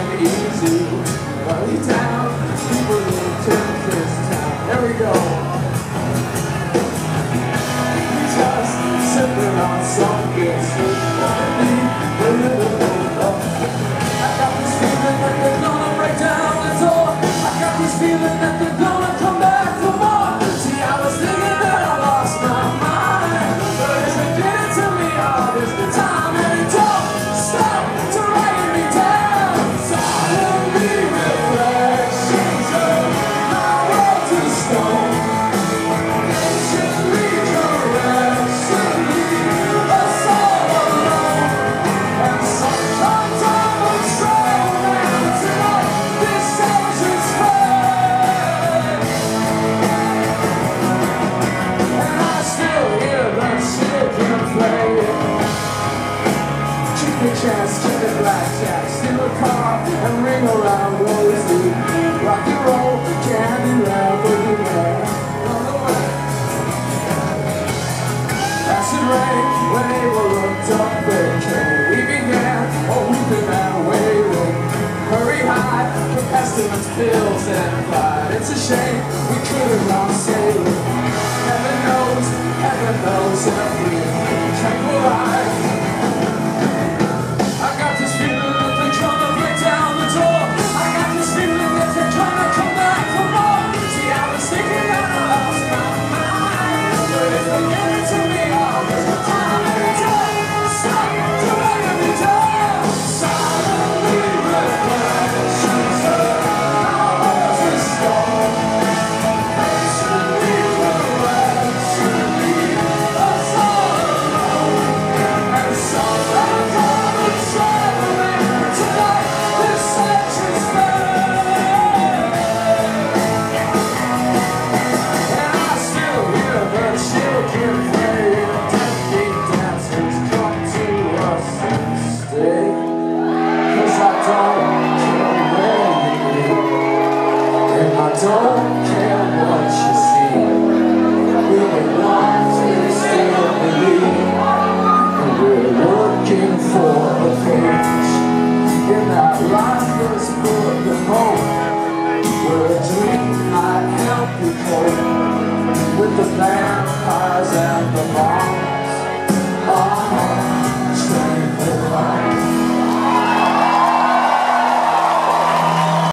and easy. Early down, people lived in this town. There we go. We just sipping on some good soup. I got this feeling that they're gonna break down the door. I got this feeling that they're gonna come back for more. See, I was thinking that I lost my mind, but if they did it to me, all this the time, and it don't stop to writing me down. Silently reflections of my world to stone. Patiently directionally, us all alone. And sometimes I'm astray, and tonight this house is fine. And I still hear the children play. Keep the chance, keep the blackjack, steal a car and ring around Rosie. Rock and roll, candy love, everywhere. On the way. Acid rain, when Abel looked up, they came. We began, oh we began waiting. Hurry high, for pestilence, pills and pride. It's a shame, we could have lost sailing. Heaven knows, if we tranquilize.